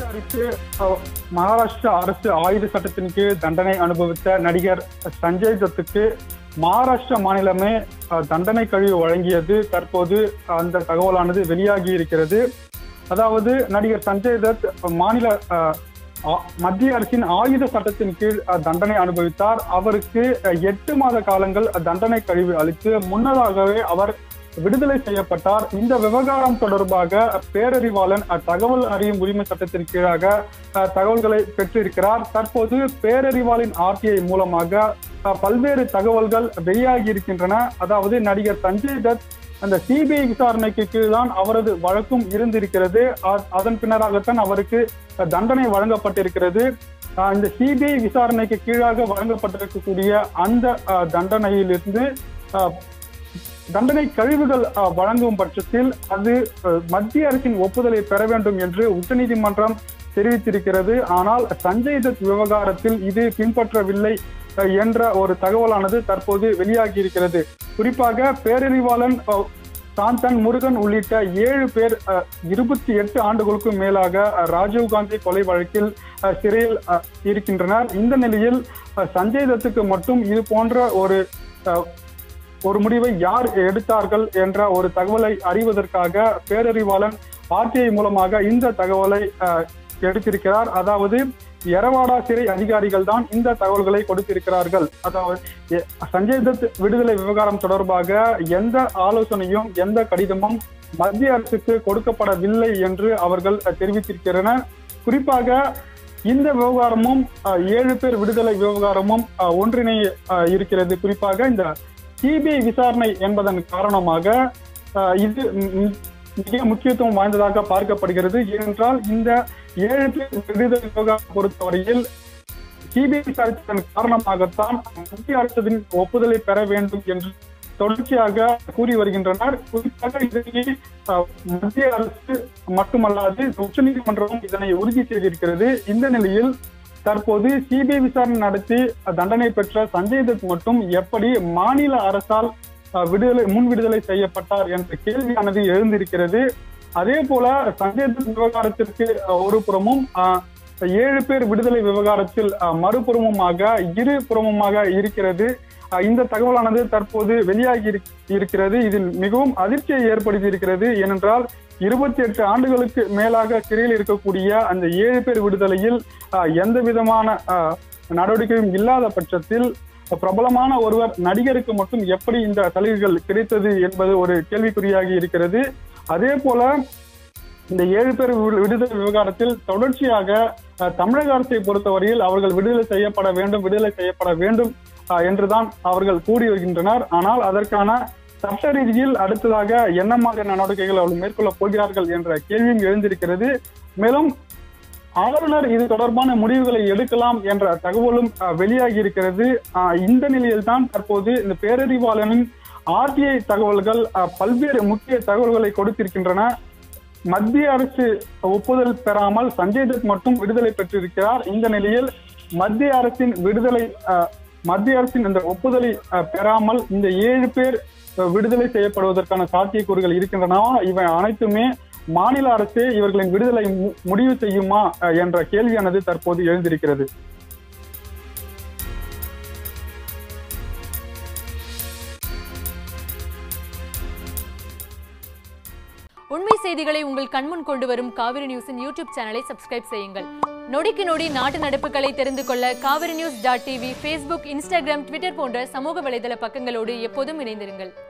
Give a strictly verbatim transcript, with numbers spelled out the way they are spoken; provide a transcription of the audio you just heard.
விசாரித்து மகாராஷ்டிரா அரசு ஆயுத சட்டத்தின் கீழ் தண்டனை அனுபவித்த நடிகர் சஞ்சய் தத்துக்கு மகாராஷ்டிரா மாநிலமே தண்டனை கழிவு வழங்கியது தற்போது அந்த தகவலானது வெளியாகி இருக்கிறது. அதாவது நடிகர் சஞ்சய் தத் மாநில மத்திய அரசின் ஆயுத சட்டத்தின் கீழ் தண்டனை அனுபவித்தார். அவருக்கு எட்டு மாத காலங்கள் தண்டனை கழிவு அளித்து முன்னதாகவே அவர் விடுதலை செய்யப்பட்டார். இந்த விவகாரம் தொடர்பாக பேரறிவாளன் தகவல் அறியும் உரிமை சட்டத்தின் கீழாக தகவல்களை பெற்றிருக்கிறார். தற்போது பேரறிவாளின் ஆர்டிஐ மூலமாக பல்வேறு தகவல்கள் வெளியாகி இருக்கின்றன. அதாவது நடிகர் சஞ்சய் தத் அந்த சிபிஐ விசாரணைக்கு கீழ் தான் அவரது வழக்கும் இருந்திருக்கிறது. அதன் பின்னராகத்தான் அவருக்கு தண்டனை வழங்கப்பட்டிருக்கிறது. இந்த சிபிஐ விசாரணைக்கு கீழாக வழங்கப்பட்டிருக்கக்கூடிய அந்த தண்டனையிலிருந்து தண்டனை கழிவுகள் வழங்கும் பட்சத்தில் அது மத்திய அரசின் ஒப்புதலை பெற வேண்டும் என்று உச்சநீதிமன்றம் தெரிவித்திருக்கிறது. ஆனால் சஞ்சய் தத் விவகாரத்தில் இது பின்பற்றவில்லை என்ற ஒரு தகவலானது தற்போது வெளியாகி இருக்கிறது. குறிப்பாக பேரறிவாளன் சாந்தன் முருகன் உள்ளிட்ட ஏழு பேர் இருபத்தி எட்டு ஆண்டுகளுக்கும் மேலாக ராஜீவ்காந்தி கொலை வழக்கில் சிறையில் இருக்கின்றனர். இந்த நிலையில் சஞ்சய் தத்துக்கு மட்டும் இது போன்ற ஒரு ஒரு முடிவை யார் எடுத்தார்கள் என்ற ஒரு தகவலை அறிவதற்காக பேரறிவாளன் ஆர்டிஐ மூலமாக இந்த தகவலை எடுத்திருக்கிறார். அதாவது எரவாடா சிறை அதிகாரிகள் தான் இந்த தகவல்களை கொடுத்திருக்கிறார்கள். அதாவது சஞ்சய் தத் விடுதலை விவகாரம் தொடர்பாக எந்த ஆலோசனையும் எந்த கடிதமும் மத்திய அரசுக்கு கொடுக்கப்படவில்லை என்று அவர்கள் தெரிவித்திருக்கிறனர். குறிப்பாக இந்த விவகாரமும் ஏழு பேர் விடுதலை விவகாரமும் ஒன்றிணை இருக்கிறது. குறிப்பாக இந்த சிபிஐ விசாரணை என்பதன் காரணமாக இது மிக முக்கியத்துவம் வாய்ந்ததாக பார்க்கப்படுகிறது. ஏனென்றால் இந்த ஏழு பேர் விடுதலை விவகாரம் பொறுத்தவரையில் சிபிஐ விசாரித்ததன் காரணமாகத்தான் மத்திய அரசின் ஒப்புதலை பெற வேண்டும் என்று தொடர்ச்சியாக கூறி வருகின்றனர். குறிப்பாக இதனை மத்திய அரசு மட்டுமல்லாது உச்சநீதிமன்றமும் இதனை உறுதி செய்திருக்கிறது. இந்த நிலையில் தற்போது சிபிஐ விசாரணை நடத்தி தண்டனை பெற்ற சஞ்சய் தத் மட்டும் எப்படி மாநில அரசால் விடுதலை முன் விடுதலை செய்யப்பட்டார் என்ற கேள்வியானது எழுந்திருக்கிறது. அதே போல சஞ்சய் தத் விவகாரத்திற்கு ஒரு புறமும் ஏழு பேர் விடுதலை விவகாரத்தில் மறுபுறமுமாக இரு புறமுமாக இருக்கிறது. இந்த தகவலானது தற்போது வெளியாகி இருக்கிறது. இதில் மிகவும் அதிர்ச்சியை ஏற்படுத்தி இருக்கிறது. ஏனென்றால் இருபத்தி எட்டு ஆண்டுகளுக்கு மேலாக சிறையில் இருக்கக்கூடிய அந்த ஏழு பேர் விடுதலையில் எந்த விதமான நடவடிக்கையும் இல்லாத பட்சத்தில் பிரபலமான ஒருவர் நடிகருக்கு மட்டும் எப்படி இந்த சலுகைகள் கிடைத்தது என்பது ஒரு கேள்விக்குறியாகி இருக்கிறது. அதே போல இந்த ஏழு பேர் விடுதலை விவகாரத்தில் தொடர்ச்சியாக தமிழக அரசை பொறுத்தவரையில் அவர்கள் விடுதலை செய்யப்பட வேண்டும் விடுதலை செய்யப்பட வேண்டும் என்றுதான் அவர்கள் கூறி வருகின்றனர். ஆனால் அதற்கான சட்ட ரீதியில் அடுத்ததாக என்ன மாதிரியான நடவடிக்கைகள் அவர்கள் மேற்கொள்ள போகிறார்கள் என்ற கேள்வியும் எழுந்திருக்கிறது. மேலும் ஆளுநர் இது தொடர்பான முடிவுகளை எடுக்கலாம் என்ற தகவலும் வெளியாகி இருக்கிறது. இந்த நிலையில் தான் தற்போது இந்த பேரறிவாளனின் ஆர்டிஐ தகவல்கள் பல்வேறு முக்கிய தகவல்களை கொடுத்திருக்கின்றன. மத்திய அரசு ஒப்புதல் பெறாமல் சஞ்சய் தத் மட்டும் விடுதலை பெற்றிருக்கிறார். இந்த நிலையில் மத்திய அரசின் விடுதலை மத்திய அரசின் இந்த ஒப்புதலை பெறாமல் இந்த ஏழு பேர் விடுதலை செய்யப்படுவதற்கான சாத்தியக்கூறுகள் இருக்கின்றன. இவை அனைத்துமே மாநில அரசே இவர்களின் விடுதலை முடிவு செய்யுமா என்ற கேள்வியானது தற்போது எழுந்திருக்கிறது. உண்மை செய்திகளை உங்கள் கண்முன் கொண்டு வரும் காவிரி நியூஸின் யூடியூப் சேனலை சப்ஸ்கிரைப் செய்யுங்கள். நொடிக்கு நொடி நாட்டு நடப்புகளை தெரிந்து கொள்ள Kaveri news dot TV, Facebook, Instagram, Twitter போன்ற சமூக வலைதள பக்கங்களோடு எப்போதும் இணைந்திருங்கள்.